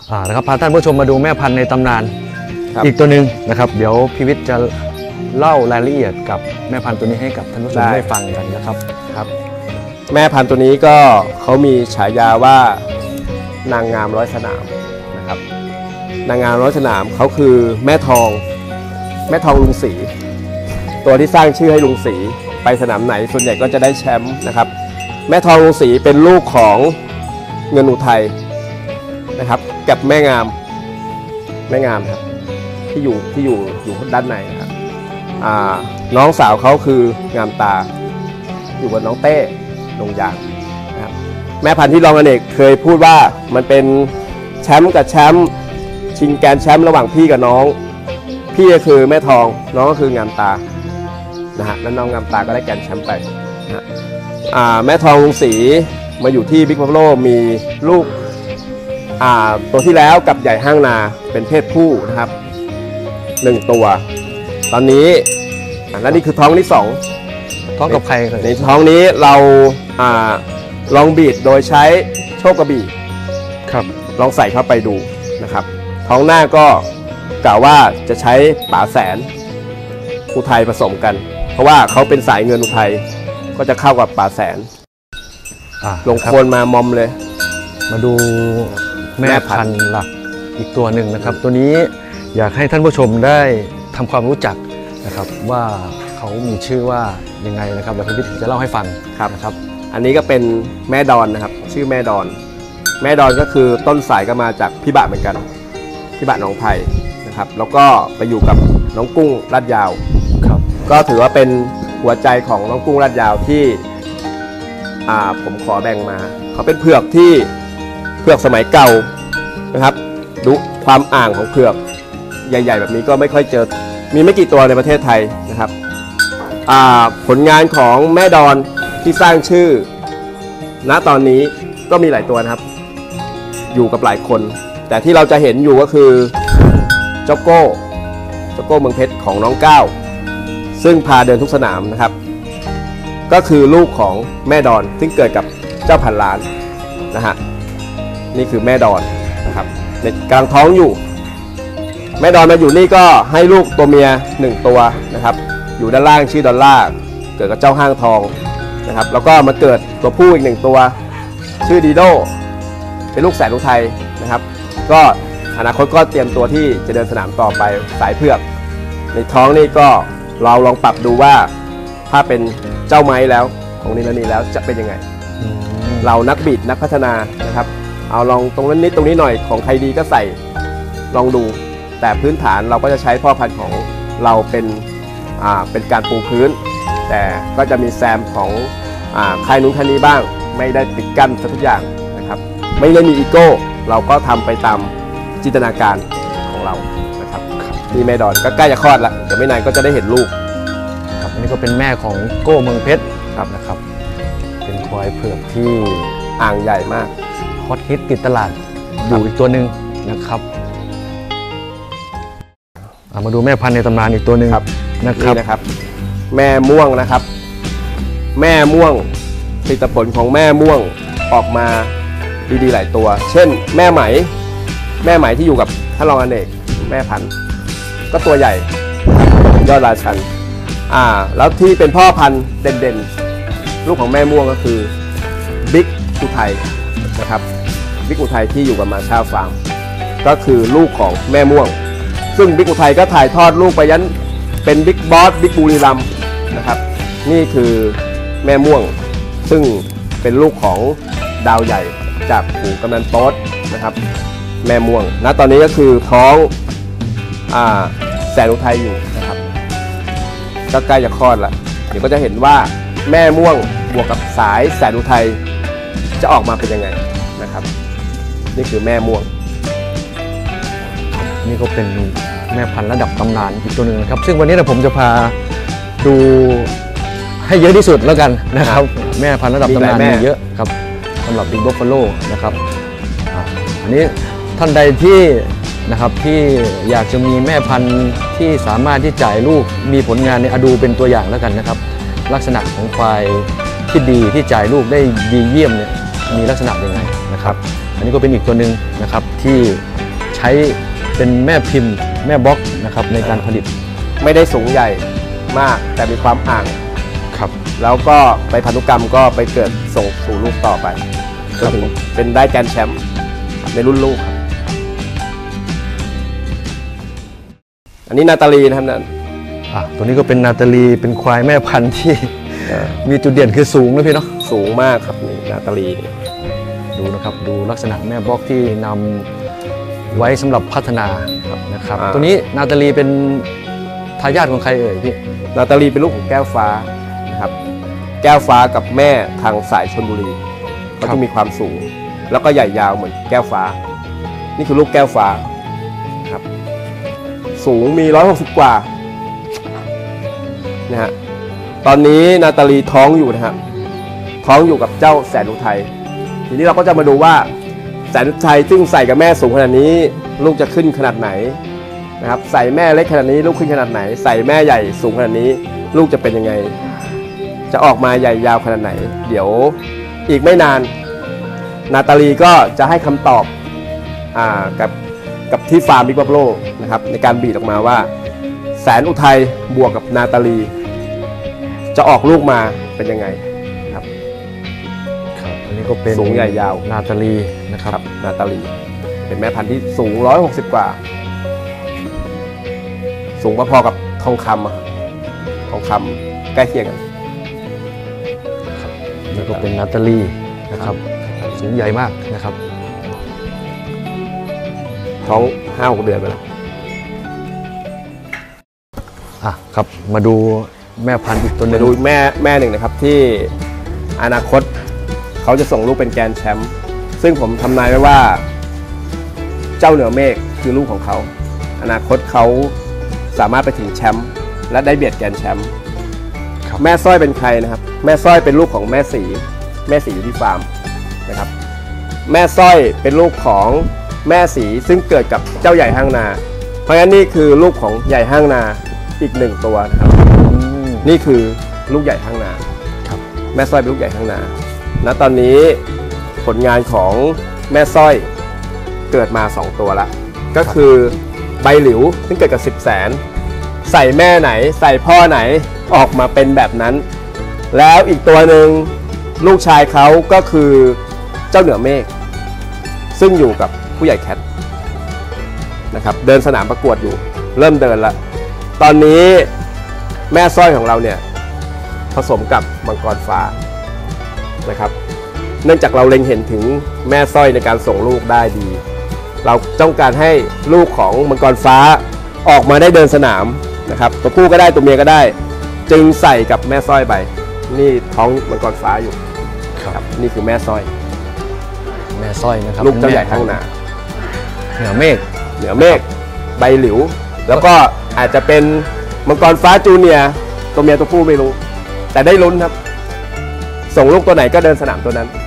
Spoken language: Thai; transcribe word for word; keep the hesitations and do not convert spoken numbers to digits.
อ่านะครับพาท่านผู้ชมมาดูแม่พันธุ์ในตำนานอีกตัวหนึ่งนะครับเดี๋ยวพี่วิทย์จะเล่ารายละเอียดกับแม่พันธุ์ตัวนี้ให้กับท่านผู้ชมได้ฟังกันนะครับครับแม่พันธุ์ตัวนี้ก็เขามีฉายาว่านางงามร้อยสนามนะครับนางงามร้อยสนามเขาคือแม่ทองแม่ทองลุงศรีตัวที่สร้างชื่อให้ลุงศรีไปสนามไหนส่วนใหญ่ก็จะได้แชมป์นะครับแม่ทองลุงศรีเป็นลูกของเงินอุทัยนะครับกับแม่งามแม่งามครับที่อยู่ที่อยู่อยู่ด้านในนะครับน้องสาวเขาคืองามตาอยู่กับน้องเต้ลงยางนะครับแม่พันธุ์ที่รองอเนกเคยพูดว่ามันเป็นแชมป์กับแชมป์ชิงแกนแชมป์ระหว่างพี่กับน้องพี่ก็คือแม่ทองน้องก็คืองามตานะฮะแล้วน้องงามตาก็ได้แกนแชมป์ไปนะฮะแม่ทองลุงศรีมาอยู่ที่บิ๊กบัฟฟาโลมีลูกตัวที่แล้วกับใหญ่ห้างนาเป็นเพศผู้นะครับหนึ่งตัวตอนนี้และนี่คือท้องที่สองท้องกับใครเลยในท้องนี้เราอ่าลองบีดโดยใช้โชคกระบี่ครับลองใส่เข้าไปดูนะครับท้องหน้าก็กล่าวว่าจะใช้ป๋าแสนอุทัยผสมกันเพราะว่าเขาเป็นสายเงินอุทัยก็จะเข้ากับป๋าแสนลงโคนมามอมเลยมาดูแม่พันธุ์หลักอีกตัวหนึ่งนะครับตัวนี้อยากให้ท่านผู้ชมได้ทำความรู้จักนะครับว่าเขามีชื่อว่ายังไงนะครับเดี๋ยวพี่วิทย์จะเล่าให้ฟังครับนะครับอันนี้ก็เป็นแม่ดอนนะครับชื่อแม่ดอนแม่ดอนก็คือต้นสายก็มาจากพี่บะเหมือนกันพี่บะหนองไผ่นะครับแล้วก็ไปอยู่กับน้องกุ้งลาดยาวครับก็ถือว่าเป็นหัวใจของน้องกุ้งลาดยาวที่อ่าผมขอแบ่งมาเขาเป็นเผือกที่เผือกสมัยเก่านะครับดูความอ่างของเผือกใหญ่ๆแบบนี้ก็ไม่ค่อยเจอมีไม่กี่ตัวในประเทศไทยนะครับผลงานของแม่ดอนที่สร้างชื่อณตอนนี้ก็มีหลายตัวนะครับอยู่กับหลายคนแต่ที่เราจะเห็นอยู่ก็คือเจ้าโก้เจ้าโก้เมืองเพชรของน้องก้าวซึ่งพาเดินทุกสนามนะครับก็คือลูกของแม่ดอนซึ่งเกิดกับเจ้าพันล้านนะฮะนี่คือแม่ดอนนะครับในกลางท้องอยู่แม่ดอนมาอยู่นี่ก็ให้ลูกตัวเมียหนึ่งตัวนะครับอยู่ด้านล่างชื่อดอลล่าเกิดกับเจ้าห้างทองนะครับแล้วก็มาเกิดตัวผู้อีกหนึ่งตัวชื่อดีโดเป็นลูกแสนอุทัยนะครับก็อนาคตก็เตรียมตัวที่จะเดินสนามต่อไปสายเผือกในท้องนี่ก็เราลองปรับดูว่าถ้าเป็นเจ้าไม้แล้วของนิลานีแล้วจะเป็นยังไงเรานักบิดนักพัฒนานะครับเอาลองตรงนั้นนิดตรงนี้หน่อยของใครดีก็ใส่ลองดูแต่พื้นฐานเราก็จะใช้พ่อพันธุ์ของเราเป็นอ่าเป็นการปูพื้นแต่ก็จะมีแซมของอ่าค่ายนู้นค่ายนี้บ้างไม่ได้ปิดกั้นทุกอย่างนะครับไม่ได้มีอีโก้เราก็ทำไปตามจินตนาการของเรานะครับนี่แม่ดอนก็ใกล้จะคลอดแล้วเดี๋ยวไม่นานก็จะได้เห็นลูกครับอันนี้ก็เป็นแม่ของโก้เมืองเพชรครับนะครับเป็นควายเผือกที่อ่างใหญ่มากฮอตฮิตติดตลาดอยู่อีกตัวหนึ่งนะครับมาดูแม่พันธุ์ในตำนานอีกตัวหนึ่งนะครับนะครับแม่ม่วงนะครับแม่ม่วงผลิตผลของแม่ม่วงออกมาดีๆหลายตัวเช่นแม่ไหมแม่ไหมที่อยู่กับท่านรองอเนกแม่พันธุ์ก็ตัวใหญ่ยอดราชันอ่าแล้วที่เป็นพ่อพันธุ์เด่นๆลูกของแม่ม่วงก็คือบิ๊กอุทัยนะครับบิ๊กอุทัยที่อยู่กับมาชาฟาร์มก็คือลูกของแม่ม่วงซึ่งบิ๊กอุทัยก็ถ่ายทอดลูกไปยันเป็นบิ๊กบอสบิ๊กบุรีรัมย์นะครับนี่คือแม่ม่วงซึ่งเป็นลูกของดาวใหญ่จากปู่กำนันโต๊ดนะครับแม่ม่วงณตอนนี้ก็คือท้องอ่าแสนอุทัยอยู่นะครับก็ใกล้จะคลอดแล้วเดี๋ยวก็จะเห็นว่าแม่ม่วงบวกกับสายแสนอุทัยจะออกมาเป็นยังไงนะครับนี่คือแม่ม่วงนี่ก็เป็นแม่พันธุ์ระดับตำนานอีกตัวหนึ่งนะครับซึ่งวันนี้ผมจะพาดูให้เยอะที่สุดแล้วกันนะครับแม่พันธุ์ระดับตำนานมีเยอะครับสำหรับบิ๊กบัฟฟาโลนะครับอันนี้ท่านใดที่นะครับที่อยากจะมีแม่พันธุ์ที่สามารถที่จ่ายลูกมีผลงานในอดูเป็นตัวอย่างแล้วกันนะครับลักษณะของควายที่ดีที่จ่ายลูกได้ดีเยี่ยมเนี่ยมีลักษณะยังไงนะครับอันนี้ก็เป็นอีกตัวหนึ่งนะครับที่ช้เป็นแม่พิมพ์แม่บล็อกนะครับในการผลิตไม่ได้สูงใหญ่มากแต่มีความอ่างครับแล้วก็ไปพันธุกรรมก็ไปเกิดส่งสู่ลูกต่อไปจนถึงเป็นได้แกรนด์แชมป์ในรุ่นลูกครับอันนี้นาตาลีนะครับนั่นอ่ะตัวนี้ก็เป็นนาตาลีเป็นควายแม่พันธุ์ที่มีจุดเด่นคือสูงนะพี่เนาะสูงมากครับนี่นาตาลีดูนะครับดูลักษณะแม่บล็อกที่นำไว้สำหรับพัฒนานะครับตัวนี้นาตาลีเป็นทายาทของใครเอ่ยพี่นาตาลีเป็นลูกของแก้วฟ้านะครับแก้วฟ้ากับแม่ทางสายชลบุรีเขาจะมีความสูงแล้วก็ใหญ่ยาวเหมือนแก้วฟ้านี่คือลูกแก้วฟ้าครับสูงมีร้อยหกสิบกว่านะฮะตอนนี้นาตาลีท้องอยู่นะครับท้องอยู่กับเจ้าแสนอุทัยทีนี้เราก็จะมาดูว่าแสนอุทัยซึ่งใส่กับแม่สูงขนาดนี้ลูกจะขึ้นขนาดไหนนะครับใส่แม่เล็กขนาดนี้ลูกขึ้นขนาดไหนใส่แม่ใหญ่สูงขนาดนี้ลูกจะเป็นยังไงจะออกมาใหญ่ยาวขนาดไหนเดี๋ยวอีกไม่นานนาตาลีก็จะให้คำตอบอ่ากับกับที่ฟาร์มบิ๊กบัฟโลนะครับในการบีดออกมาว่าแสนอุทัยบวกกับนาตาลีจะออกลูกมาเป็นยังไงครับครับอันนี้ก็เป็นสูงใหญ่ยาวนาตาลีนะครับนาตาลีเป็นแม่พันธุ์ที่สูงร้อยหกสิบกว่าสูงพอๆกับทองคำทองคำใกล้เคียงกันแล้วก็เป็นนาตาลีนะครับสูงใหญ่มากนะครับท้องห้าหกเดือนไปแล้วอ่ะครับมาดูแม่พันธุ์อีกตัวนึงดูแม่แม่หนึ่งนะครับที่อนาคตเขาจะส่งลูกเป็นแกรนด์แชมป์ซึ่งผมทำนายไว้ว่าเจ้าเหนือเมฆคือลูกของเขาอนาคตเขาสามารถไปถึงแชมป์และได้เบียดแกรนด์แชมป์แม่สร้อยเป็นใครนะครับแม่สร้อยเป็นลูกของแม่สีแม่สีอยู่ที่ฟาร์มนะครับแม่สร้อยเป็นลูกของแม่สีซึ่งเกิดกับเจ้าใหญ่ห้างนาเพราะงั้นนี่คือลูกของใหญ่ห้างนาอีกหนึ่งตัวนะครับนี่คือลูกใหญ่ห้างนาครับแม่สร้อยเป็นลูกใหญ่ห้างนาณตอนนี้ผลงานของแม่สร้อยเกิดมาสองตัวละก็คือใบหลิวซึ่งเกิดกับสิบแสนใส่แม่ไหนใส่พ่อไหนออกมาเป็นแบบนั้นแล้วอีกตัวหนึ่งลูกชายเขาก็คือเจ้าเหนือเมฆซึ่งอยู่กับผู้ใหญ่แคทนะครับเดินสนามประกวดอยู่เริ่มเดินละตอนนี้แม่สร้อยของเราเนี่ยผสมกับมังกรฟ้านะครับเนื่องจากเราเล็งเห็นถึงแม่สร้อยในการส่งลูกได้ดีเราต้องการให้ลูกของมังกรฟ้าออกมาได้เดินสนามนะครับตัวผู้ก็ได้ตัวเมียก็ได้จึงใส่กับแม่สร้อยไปนี่ท้องมังกรฟ้าอยู่ครับนี่คือแม่สร้อยแม่สร้อยนะครับลูกเจ้าใหญ่ข้างหน้าเหนือเมฆเหนือเมฆใบหลิวแล้วก็อาจจะเป็นมังกรฟ้าจูเนียร์ตัวเมียตัวผู้ไม่รู้แต่ได้ลุ้นครับส่งลูกตัวไหนก็เดินสนามตัวนั้น